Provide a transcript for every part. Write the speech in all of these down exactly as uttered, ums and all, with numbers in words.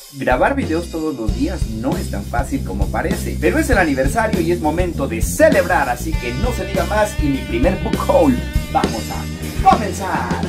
Grabar videos todos los días no es tan fácil como parece, pero es el aniversario y es momento de celebrar, así que no se diga más y mi primer book haul, vamos a comenzar.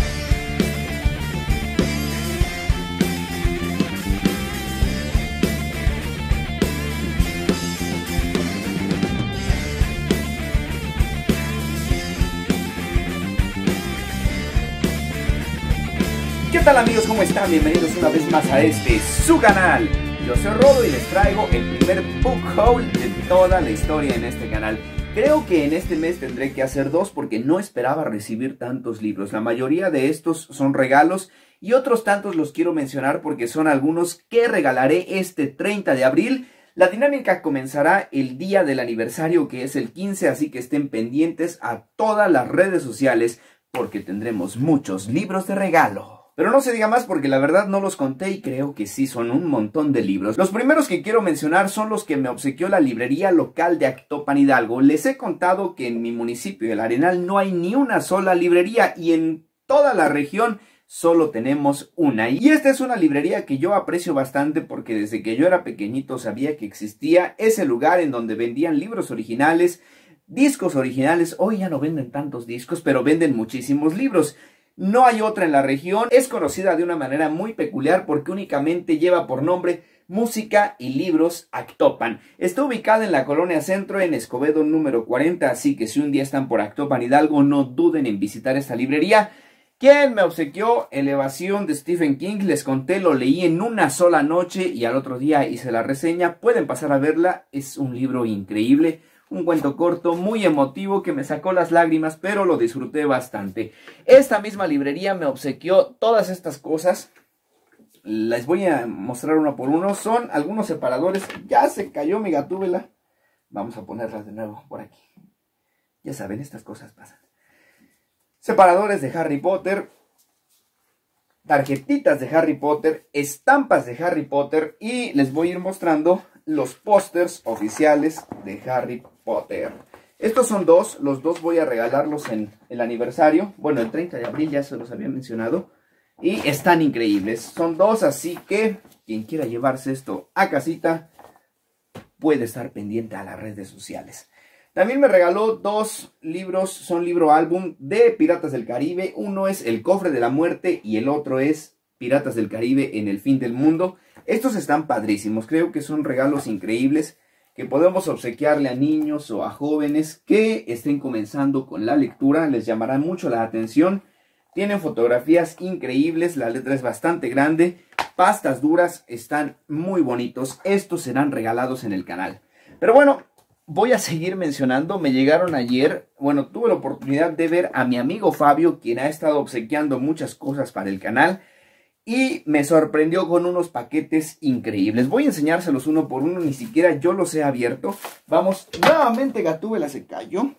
¿Qué tal amigos? ¿Cómo están? Bienvenidos una vez más a este, su canal. Yo soy Rodo y les traigo el primer book haul de toda la historia en este canal. Creo que en este mes tendré que hacer dos porque no esperaba recibir tantos libros. La mayoría de estos son regalos y otros tantos los quiero mencionar porque son algunos que regalaré este treinta de abril. La dinámica comenzará el día del aniversario, que es el quince, así que estén pendientes a todas las redes sociales porque tendremos muchos libros de regalo. Pero no se diga más porque la verdad no los conté y creo que sí son un montón de libros. Los primeros que quiero mencionar son los que me obsequió la librería local de Actopan, Hidalgo. Les he contado que en mi municipio, El Arenal, no hay ni una sola librería y en toda la región solo tenemos una. Y esta es una librería que yo aprecio bastante porque desde que yo era pequeñito sabía que existía ese lugar en donde vendían libros originales, discos originales. Hoy ya no venden tantos discos, pero venden muchísimos libros. No hay otra en la región, es conocida de una manera muy peculiar porque únicamente lleva por nombre Música y Libros Actopan. Está ubicada en la Colonia Centro, en Escobedo número cuarenta, así que si un día están por Actopan, Hidalgo, no duden en visitar esta librería. ¿Quién me obsequió? Elevación de Stephen King, les conté, lo leí en una sola noche y al otro día hice la reseña. Pueden pasar a verla, es un libro increíble. Un cuento corto, muy emotivo, que me sacó las lágrimas, pero lo disfruté bastante. Esta misma librería me obsequió todas estas cosas. Les voy a mostrar uno por uno. Son algunos separadores. Ya se cayó mi gatúbela. Vamos a ponerlas de nuevo por aquí. Ya saben, estas cosas pasan. Separadores de Harry Potter. Tarjetitas de Harry Potter. Estampas de Harry Potter. Y les voy a ir mostrando los pósters oficiales de Harry Potter. Estos son dos, los dos voy a regalarlos en el aniversario. Bueno, el treinta de abril ya se los había mencionado. Y están increíbles. Son dos, así que quien quiera llevarse esto a casita puede estar pendiente a las redes sociales. También me regaló dos libros, son libro álbum de Piratas del Caribe. Uno es El Cofre de la Muerte y el otro es Piratas del Caribe en el Fin del Mundo. Estos están padrísimos, creo que son regalos increíbles que podemos obsequiarle a niños o a jóvenes que estén comenzando con la lectura. Les llamará mucho la atención. Tienen fotografías increíbles, la letra es bastante grande, pastas duras, están muy bonitos. Estos serán regalados en el canal. Pero bueno, voy a seguir mencionando. Me llegaron ayer, bueno, tuve la oportunidad de ver a mi amigo Fabio, quien ha estado obsequiando muchas cosas para el canal. Y me sorprendió con unos paquetes increíbles. Voy a enseñárselos uno por uno, ni siquiera yo los he abierto. Vamos, nuevamente Gatúbela se cayó.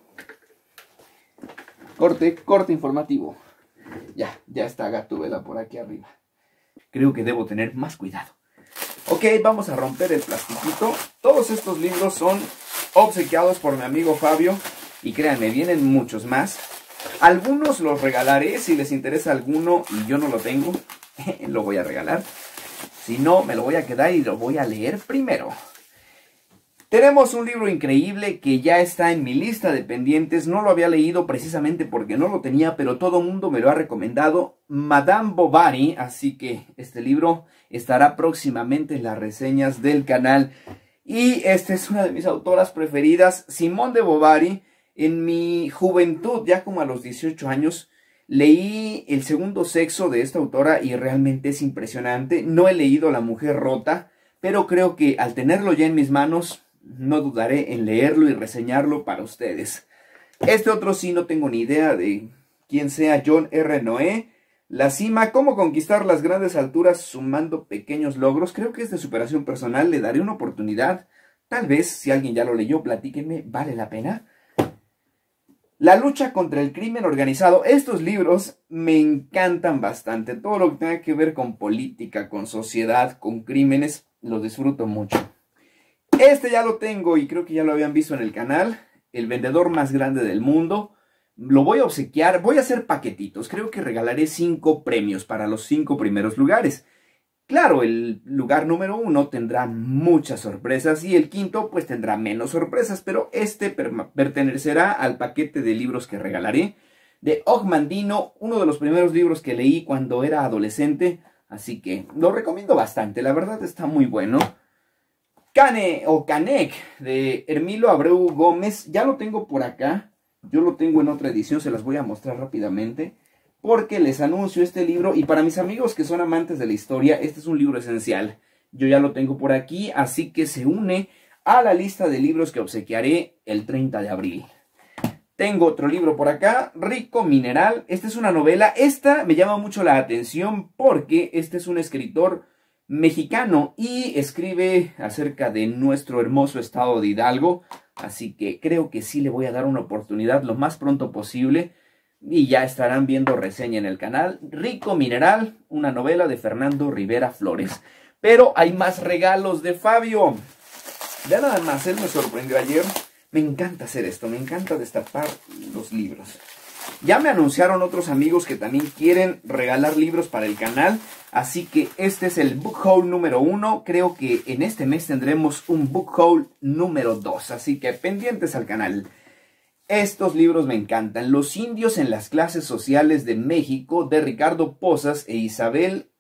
Corte, corte informativo. Ya, ya está Gatúbela por aquí arriba. Creo que debo tener más cuidado. Ok, vamos a romper el plastiquito. Todos estos libros son obsequiados por mi amigo Fabio. Y créanme, vienen muchos más. Algunos los regalaré si les interesa alguno y yo no lo tengo. Lo voy a regalar. Si no, me lo voy a quedar y lo voy a leer primero. Tenemos un libro increíble que ya está en mi lista de pendientes. No lo había leído precisamente porque no lo tenía, pero todo el mundo me lo ha recomendado. Madame Bovary. Así que este libro estará próximamente en las reseñas del canal. Y esta es una de mis autoras preferidas, Simone de Bovary. En mi juventud, ya como a los dieciocho años, leí El Segundo Sexo de esta autora y realmente es impresionante. No he leído La Mujer Rota, pero creo que al tenerlo ya en mis manos, no dudaré en leerlo y reseñarlo para ustedes. Este otro sí no tengo ni idea de quién sea, John R. Noé. La Cima, cómo conquistar las grandes alturas sumando pequeños logros. Creo que es de superación personal, le daré una oportunidad. Tal vez, si alguien ya lo leyó, platíquenme, ¿vale la pena? La lucha contra el crimen organizado. Estos libros me encantan bastante. Todo lo que tenga que ver con política, con sociedad, con crímenes, lo disfruto mucho. Este ya lo tengo y creo que ya lo habían visto en el canal. El vendedor más grande del mundo. Lo voy a obsequiar. Voy a hacer paquetitos. Creo que regalaré cinco premios para los cinco primeros lugares. Claro, el lugar número uno tendrá muchas sorpresas y el quinto pues tendrá menos sorpresas, pero este per pertenecerá al paquete de libros que regalaré de Og Mandino, uno de los primeros libros que leí cuando era adolescente, así que lo recomiendo bastante, la verdad está muy bueno. Cane o Canek de Hermilo Abreu Gómez, ya lo tengo por acá, yo lo tengo en otra edición, se las voy a mostrar rápidamente, porque les anuncio este libro, y para mis amigos que son amantes de la historia, este es un libro esencial. Yo ya lo tengo por aquí, así que se une a la lista de libros que obsequiaré el treinta de abril. Tengo otro libro por acá, Rico Mineral. Esta es una novela. Esta me llama mucho la atención porque este es un escritor mexicano y escribe acerca de nuestro hermoso estado de Hidalgo. Así que creo que sí le voy a dar una oportunidad lo más pronto posible. Y ya estarán viendo reseña en el canal. Rico Mineral, una novela de Fernando Rivera Flores. Pero hay más regalos de Fabio. Ya nada más, él me sorprendió ayer. Me encanta hacer esto, me encanta destapar los libros. Ya me anunciaron otros amigos que también quieren regalar libros para el canal. Así que este es el book haul número uno. Creo que en este mes tendremos un book haul número dos. Así que pendientes al canal. Estos libros me encantan. Los indios en las clases sociales de México, de Ricardo Posas e Isabel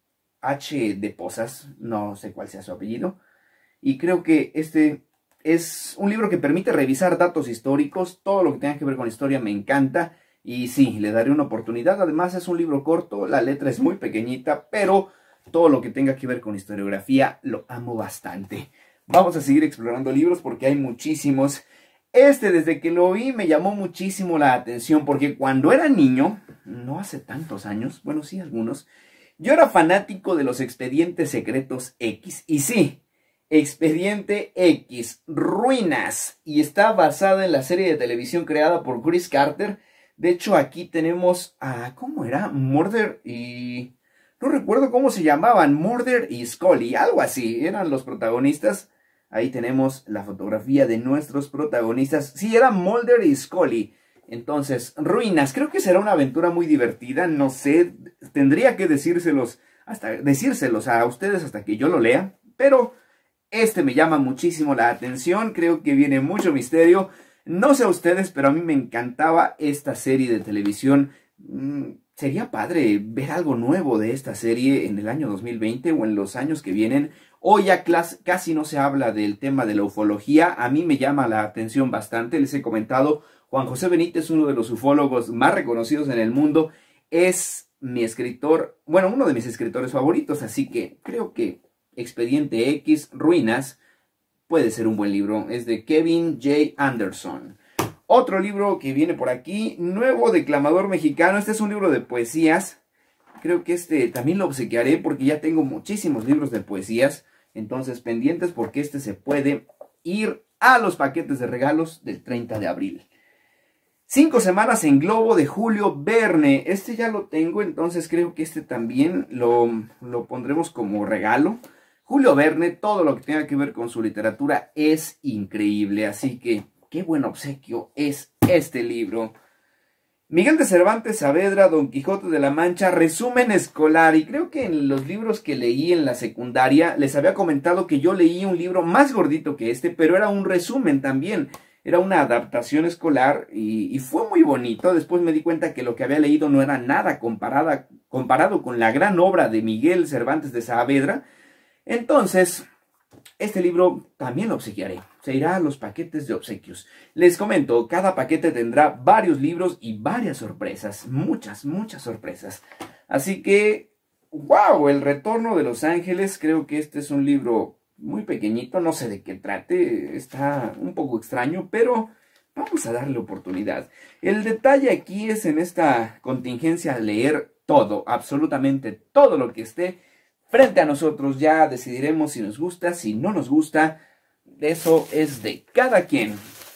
H. de Posas. No sé cuál sea su apellido. Y creo que este es un libro que permite revisar datos históricos. Todo lo que tenga que ver con historia me encanta. Y sí, le daré una oportunidad. Además es un libro corto, la letra es muy pequeñita, pero todo lo que tenga que ver con historiografía lo amo bastante. Vamos a seguir explorando libros porque hay muchísimos. Este, desde que lo vi, me llamó muchísimo la atención porque cuando era niño, no hace tantos años, bueno, sí, algunos, yo era fanático de los Expedientes Secretos X. Y sí, Expediente X, Ruinas, y está basada en la serie de televisión creada por Chris Carter. De hecho, aquí tenemos a, ¿cómo era? Murder y... no recuerdo cómo se llamaban, Murder y Scully, algo así, eran los protagonistas. Ahí tenemos la fotografía de nuestros protagonistas. Sí, era Mulder y Scully. Entonces, Ruinas, creo que será una aventura muy divertida, no sé, tendría que decírselos, hasta, decírselos a ustedes hasta que yo lo lea, pero este me llama muchísimo la atención, creo que viene mucho misterio. No sé a ustedes, pero a mí me encantaba esta serie de televisión. Mm, sería padre ver algo nuevo de esta serie en el año dos mil veinte o en los años que vienen. Hoy ya casi no se habla del tema de la ufología. A mí me llama la atención bastante. Les he comentado, Juan José Benítez, uno de los ufólogos más reconocidos en el mundo, es mi escritor, bueno, uno de mis escritores favoritos. Así que creo que Expediente X, Ruinas, puede ser un buen libro. Es de Kevin J. Anderson. Otro libro que viene por aquí, Nuevo Declamador Mexicano. Este es un libro de poesías. Creo que este también lo obsequiaré porque ya tengo muchísimos libros de poesías. Entonces, pendientes porque este se puede ir a los paquetes de regalos del treinta de abril. Cinco semanas en globo de Julio Verne. Este ya lo tengo, entonces creo que este también lo, lo pondremos como regalo. Julio Verne, todo lo que tenga que ver con su literatura es increíble, así que qué buen obsequio es este libro. Miguel de Cervantes Saavedra, Don Quijote de la Mancha, resumen escolar. Y creo que en los libros que leí en la secundaria les había comentado que yo leí un libro más gordito que este, pero era un resumen también. Era una adaptación escolar y, y fue muy bonito. Después me di cuenta que lo que había leído no era nada comparada, comparado con la gran obra de Miguel Cervantes de Saavedra. Entonces, este libro también lo obsequiaré. Se irá a los paquetes de obsequios. Les comento, cada paquete tendrá varios libros y varias sorpresas. Muchas, muchas sorpresas. Así que, wow, El Retorno de los Ángeles. Creo que este es un libro muy pequeñito. No sé de qué trate. Está un poco extraño, pero vamos a darle oportunidad. El detalle aquí es en esta contingencia leer todo, absolutamente todo lo que esté frente a nosotros. Ya decidiremos si nos gusta, si no nos gusta. Eso es de cada quien.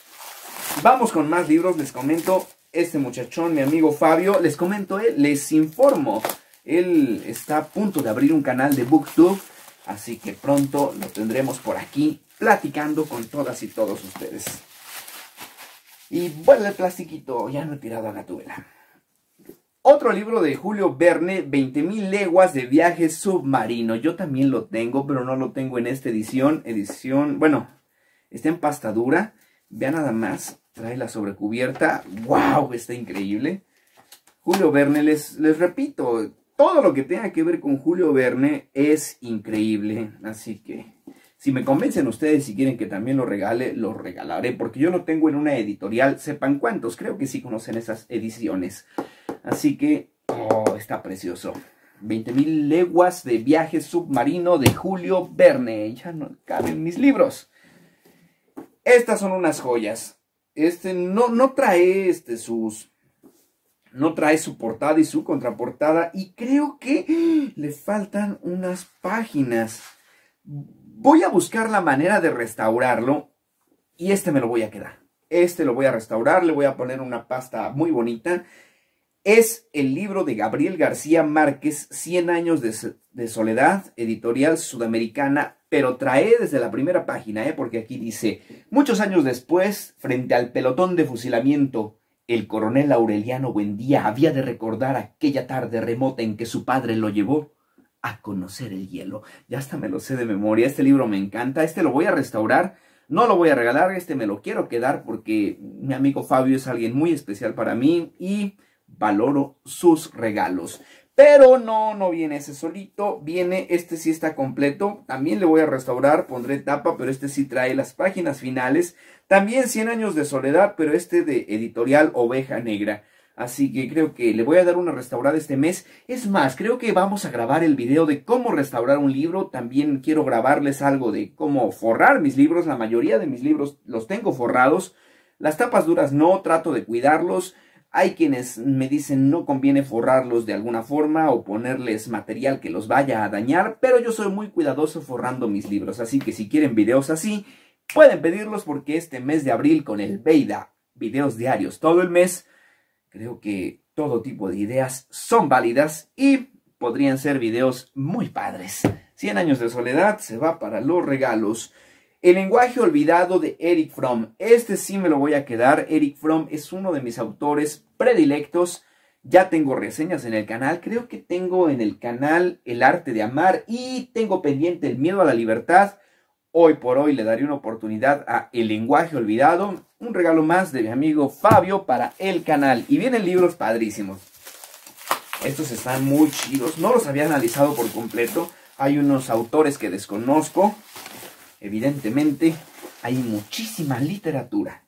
Vamos con más libros. Les comento, este muchachón, mi amigo Fabio, les comento, él, les informo. Él está a punto de abrir un canal de BookTube. Así que pronto lo tendremos por aquí platicando con todas y todos ustedes. Y vuelve el plastiquito, ya no he tirado a la tubera. Otro libro de Julio Verne, veinte mil leguas de viaje submarino. Yo también lo tengo, pero no lo tengo en esta edición. Edición, bueno, está en pasta dura. Vean nada más, trae la sobrecubierta. ¡Wow! Está increíble. Julio Verne, les, les repito, todo lo que tenga que ver con Julio Verne es increíble. Así que, si me convencen ustedes y quieren que también lo regale, lo regalaré. Porque yo lo tengo en una editorial, sepan cuántos. Creo que sí conocen esas ediciones. Así que, oh, está precioso. veinte mil leguas de viaje submarino de Julio Verne. Ya no caben mis libros. Estas son unas joyas. Este no, no trae este sus... No trae su portada y su contraportada. Y creo que le faltan unas páginas. Voy a buscar la manera de restaurarlo. Y este me lo voy a quedar. Este lo voy a restaurar. Le voy a poner una pasta muy bonita. Es el libro de Gabriel García Márquez, cien años de, de soledad, editorial sudamericana, pero trae desde la primera página, ¿eh? Porque aquí dice, muchos años después, frente al pelotón de fusilamiento, el coronel Aureliano Buendía había de recordar aquella tarde remota en que su padre lo llevó a conocer el hielo. Ya hasta me lo sé de memoria, este libro me encanta, este lo voy a restaurar, no lo voy a regalar, este me lo quiero quedar porque mi amigo Fabio es alguien muy especial para mí y... valoro sus regalos. Pero no, no viene ese solito. Viene, este sí está completo. También le voy a restaurar, pondré tapa, pero este sí trae las páginas finales. También cien años de soledad, pero este de editorial Oveja Negra. Así que creo que le voy a dar una restaurada este mes. Es más, creo que vamos a grabar el video de cómo restaurar un libro. También quiero grabarles algo de cómo forrar mis libros. La mayoría de mis libros los tengo forrados. Las tapas duras no, trato de cuidarlos. Hay quienes me dicen no conviene forrarlos de alguna forma o ponerles material que los vaya a dañar, pero yo soy muy cuidadoso forrando mis libros, así que si quieren videos así, pueden pedirlos porque este mes de abril con el Veida, videos diarios todo el mes, creo que todo tipo de ideas son válidas y podrían ser videos muy padres. cien años de soledad se va para los regalos. El lenguaje olvidado de Erich Fromm. Este sí me lo voy a quedar. Erich Fromm es uno de mis autores predilectos. Ya tengo reseñas en el canal. Creo que tengo en el canal El arte de amar. Y tengo pendiente El miedo a la libertad. Hoy por hoy le daré una oportunidad a El lenguaje olvidado. Un regalo más de mi amigo Fabio para el canal. Y vienen libros padrísimos. Estos están muy chidos. No los había analizado por completo. Hay unos autores que desconozco. Evidentemente, hay muchísima literatura.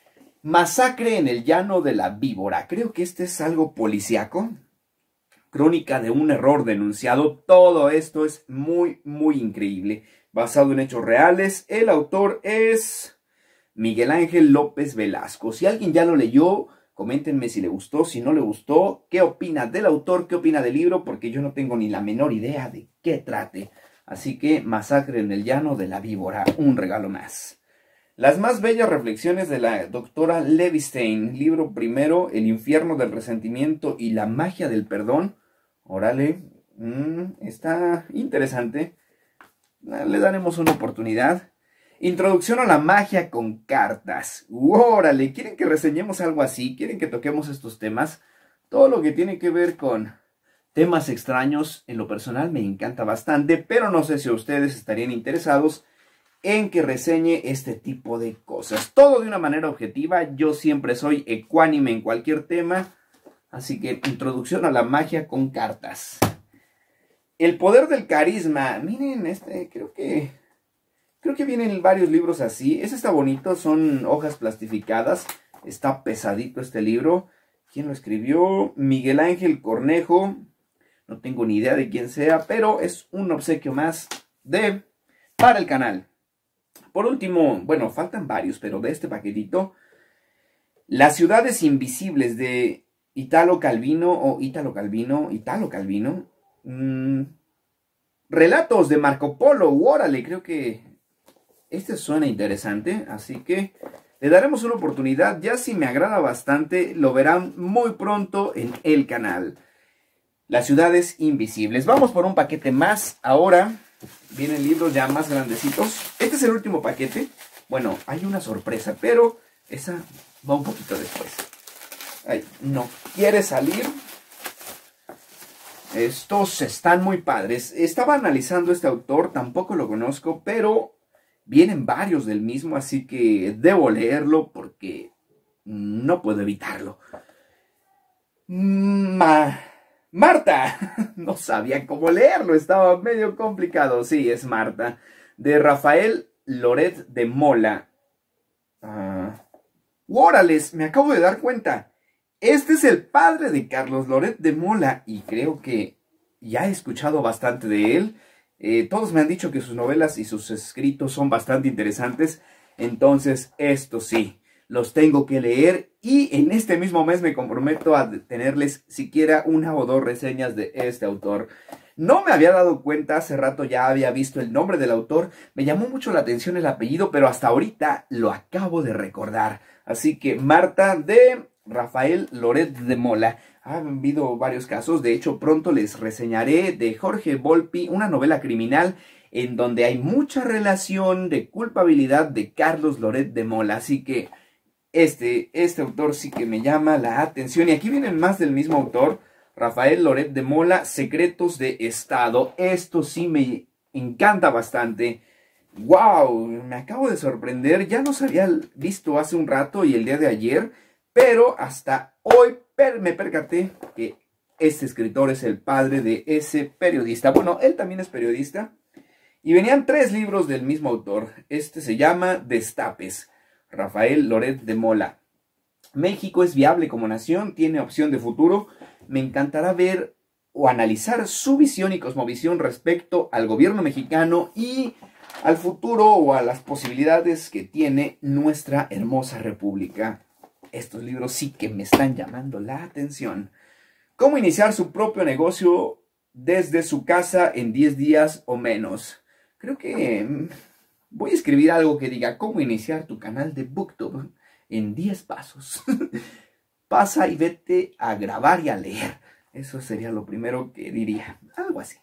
Masacre en el llano de la víbora. Creo que este es algo policíaco. Crónica de un error denunciado. Todo esto es muy, muy increíble. Basado en hechos reales. El autor es Miguel Ángel López Velasco. Si alguien ya lo leyó, coméntenme si le gustó, si no le gustó. ¿Qué opina del autor? ¿Qué opina del libro? Porque yo no tengo ni la menor idea de qué trate. Así que Masacre en el llano de la víbora, un regalo más. Las más bellas reflexiones de la doctora Levi Stein, libro primero, El infierno del resentimiento y la magia del perdón. Órale, mmm, está interesante. Le daremos una oportunidad. Introducción a la magia con cartas. Órale, ¿quieren que reseñemos algo así? ¿Quieren que toquemos estos temas? Todo lo que tiene que ver con... temas extraños, en lo personal me encanta bastante, pero no sé si ustedes estarían interesados en que reseñe este tipo de cosas. Todo de una manera objetiva, yo siempre soy ecuánime en cualquier tema, así que introducción a la magia con cartas. El poder del carisma, miren, este, creo que, creo que vienen varios libros así. Este está bonito, son hojas plastificadas, está pesadito este libro. ¿Quién lo escribió? Miguel Ángel Cornejo. No tengo ni idea de quién sea, pero es un obsequio más de para el canal. Por último, bueno, faltan varios, pero de este paquetito, Las ciudades invisibles de Italo Calvino o Italo Calvino, Italo Calvino. Mmm, relatos de Marco Polo, órale, creo que este suena interesante, así que le daremos una oportunidad. Ya si me agrada bastante, lo verán muy pronto en el canal. Las ciudades invisibles. Vamos por un paquete más. Ahora vienen libros ya más grandecitos. Este es el último paquete. Bueno, hay una sorpresa, pero esa va un poquito después. Ay, no quiere salir. Estos están muy padres. Estaba analizando este autor, tampoco lo conozco, pero vienen varios del mismo, así que debo leerlo porque no puedo evitarlo. Ma Marta. No sabía cómo leerlo, estaba medio complicado. Sí, es Marta, de Rafael Loret de Mola. Uh, ¡Órales! Me acabo de dar cuenta. Este es el padre de Carlos Loret de Mola y creo que ya he escuchado bastante de él. Eh, todos me han dicho que sus novelas y sus escritos son bastante interesantes. Entonces, esto sí, los tengo que leer y en este mismo mes me comprometo a tenerles siquiera una o dos reseñas de este autor. No me había dado cuenta, hace rato ya había visto el nombre del autor, me llamó mucho la atención el apellido, pero hasta ahorita lo acabo de recordar. Así que Marta, de Rafael Loret de Mola. Ha habido varios casos, de hecho pronto les reseñaré de Jorge Volpi, una novela criminal en donde hay mucha relación de culpabilidad de Carlos Loret de Mola. Así que este, este autor sí que me llama la atención. Y aquí vienen más del mismo autor. Rafael Loret de Mola, Secretos de Estado. Esto sí me encanta bastante. ¡Wow! Me acabo de sorprender. Ya los había visto hace un rato y el día de ayer. Pero hasta hoy per me percaté que este escritor es el padre de ese periodista. Bueno, él también es periodista. Y venían tres libros del mismo autor. Este se llama Destapes. Rafael Loret de Mola. México es viable como nación, tiene opción de futuro. Me encantará ver o analizar su visión y cosmovisión respecto al gobierno mexicano y al futuro o a las posibilidades que tiene nuestra hermosa república. Estos libros sí que me están llamando la atención. Cómo iniciar su propio negocio desde su casa en diez días o menos. Creo que voy a escribir algo que diga cómo iniciar tu canal de BookTube en diez pasos. Pasa y vete a grabar y a leer. Eso sería lo primero que diría. Algo así.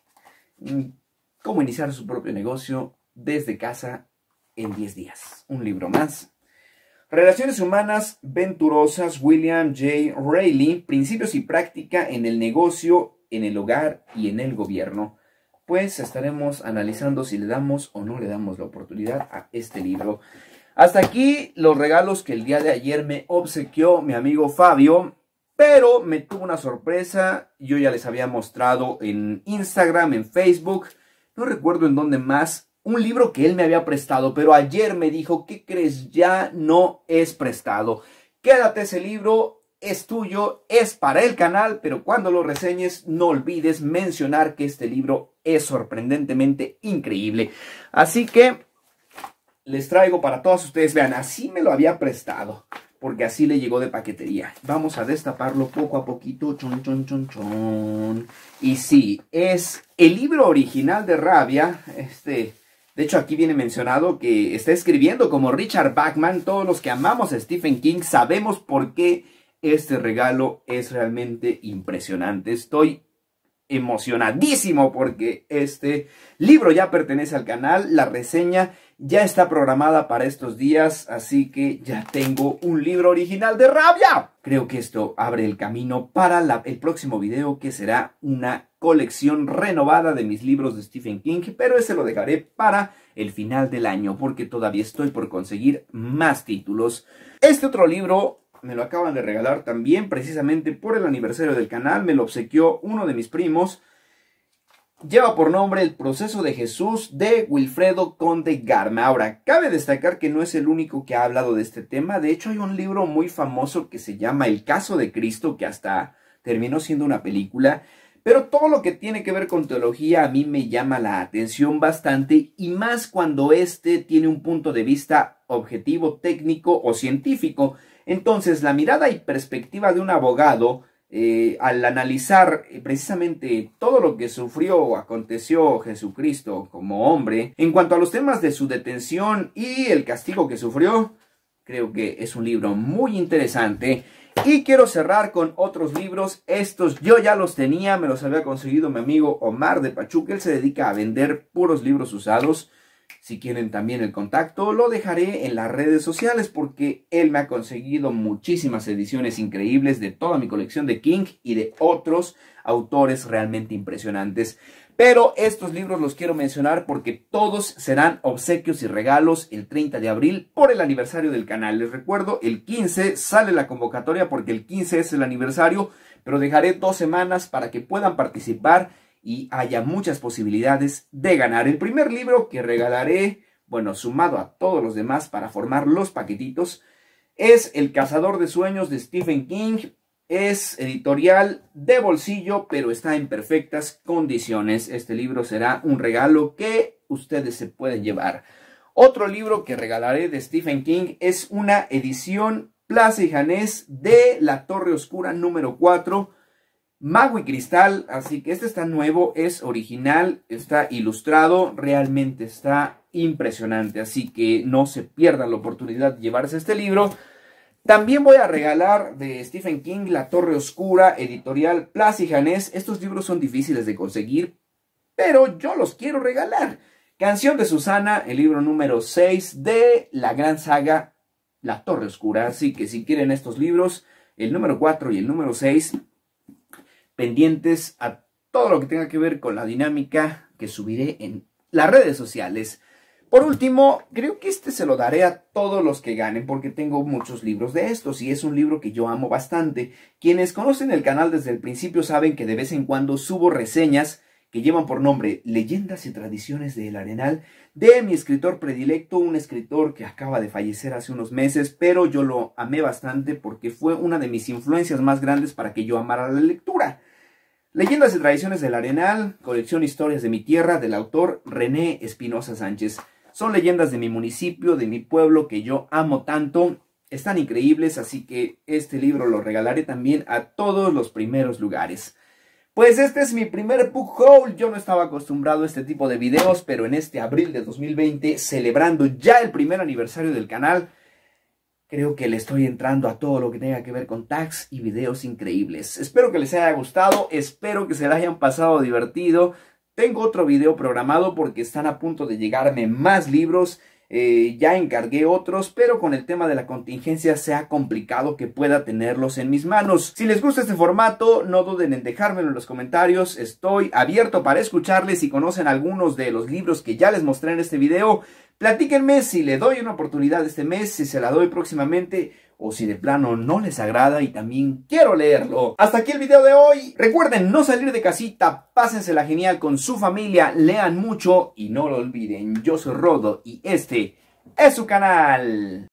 Cómo iniciar su propio negocio desde casa en diez días. Un libro más. Relaciones humanas venturosas, William J. Reilly. Principios y práctica en el negocio, en el hogar y en el gobierno. Pues estaremos analizando si le damos o no le damos la oportunidad a este libro. Hasta aquí los regalos que el día de ayer me obsequió mi amigo Fabio, pero me tuvo una sorpresa. Yo ya les había mostrado en Instagram, en Facebook, no recuerdo en dónde más, un libro que él me había prestado, pero ayer me dijo, ¿qué crees? Ya no es prestado. Quédate ese libro, es tuyo, es para el canal, pero cuando lo reseñes no olvides mencionar que este libro es sorprendentemente increíble. Así que les traigo para todos ustedes, vean, así me lo había prestado, porque así le llegó de paquetería. Vamos a destaparlo poco a poquito, chon, chon, chon, chon. Y sí, es el libro original de Rabia. Este, de hecho, aquí viene mencionado que está escribiendo como Richard Bachman. Todos los que amamos a Stephen King sabemos por qué este regalo es realmente impresionante. Estoy emocionadísimo porque este libro ya pertenece al canal. La reseña ya está programada para estos días, así que ya tengo un libro original de Rabia. Creo que esto abre el camino para la, el próximo video, que será una colección renovada de mis libros de Stephen King, pero ese lo dejaré para el final del año porque todavía estoy por conseguir más títulos. Este otro libro me lo acaban de regalar también precisamente por el aniversario del canal. Me lo obsequió uno de mis primos. Lleva por nombre El proceso de Jesús, de Wilfredo Conde Garma. Ahora, cabe destacar que no es el único que ha hablado de este tema. De hecho, hay un libro muy famoso que se llama El caso de Cristo, que hasta terminó siendo una película. Pero todo lo que tiene que ver con teología a mí me llama la atención bastante, y más cuando este tiene un punto de vista objetivo, técnico o científico. Entonces, la mirada y perspectiva de un abogado, eh, al analizar eh, precisamente todo lo que sufrió o aconteció Jesucristo como hombre, en cuanto a los temas de su detención y el castigo que sufrió, creo que es un libro muy interesante. Y quiero cerrar con otros libros. Estos yo ya los tenía, me los había conseguido mi amigo Omar de Pachuca. Él se dedica a vender puros libros usados. Si quieren también el contacto, lo dejaré en las redes sociales porque él me ha conseguido muchísimas ediciones increíbles de toda mi colección de King y de otros autores realmente impresionantes. Pero estos libros los quiero mencionar porque todos serán obsequios y regalos el treinta de abril por el aniversario del canal. Les recuerdo, el quince sale la convocatoria porque el quince es el aniversario, pero dejaré dos semanas para que puedan participar y haya muchas posibilidades de ganar. El primer libro que regalaré, bueno, sumado a todos los demás para formar los paquetitos, es El Cazador de Sueños de Stephen King. Es editorial de bolsillo, pero está en perfectas condiciones. Este libro será un regalo que ustedes se pueden llevar. Otro libro que regalaré de Stephen King es una edición Plaza y Janés de La Torre Oscura número cuatro. Mago y Cristal, así que este está nuevo, es original, está ilustrado, realmente está impresionante, así que no se pierdan la oportunidad de llevarse este libro. También voy a regalar de Stephen King La Torre Oscura, editorial Plaza y Janés. Estos libros son difíciles de conseguir, pero yo los quiero regalar. Canción de Susana, el libro número seis de la gran saga La Torre Oscura, así que si quieren estos libros, el número cuatro y el número seis... pendientes a todo lo que tenga que ver con la dinámica que subiré en las redes sociales. Por último, creo que este se lo daré a todos los que ganen porque tengo muchos libros de estos y es un libro que yo amo bastante. Quienes conocen el canal desde el principio saben que de vez en cuando subo reseñas que llevan por nombre Leyendas y Tradiciones del Arenal de mi escritor predilecto, un escritor que acaba de fallecer hace unos meses, pero yo lo amé bastante porque fue una de mis influencias más grandes para que yo amara la lectura. Leyendas y Tradiciones del Arenal, colección Historias de mi Tierra, del autor René Espinosa Sánchez. Son leyendas de mi municipio, de mi pueblo, que yo amo tanto. Están increíbles, así que este libro lo regalaré también a todos los primeros lugares. Pues este es mi primer book haul. Yo no estaba acostumbrado a este tipo de videos, pero en este abril de dos mil veinte, celebrando ya el primer aniversario del canal, creo que le estoy entrando a todo lo que tenga que ver con tags y videos increíbles. Espero que les haya gustado, espero que se la hayan pasado divertido. Tengo otro video programado porque están a punto de llegarme más libros. Eh, ya encargué otros, pero con el tema de la contingencia se ha complicado que pueda tenerlos en mis manos. Si les gusta este formato, no duden en dejármelo en los comentarios. Estoy abierto para escucharles. Si conocen algunos de los libros que ya les mostré en este video, platíquenme si le doy una oportunidad este mes, si se la doy próximamente o si de plano no les agrada y también quiero leerlo. Hasta aquí el video de hoy. Recuerden no salir de casita, pásensela genial con su familia, lean mucho y no lo olviden. Yo soy Rodo y este es su canal.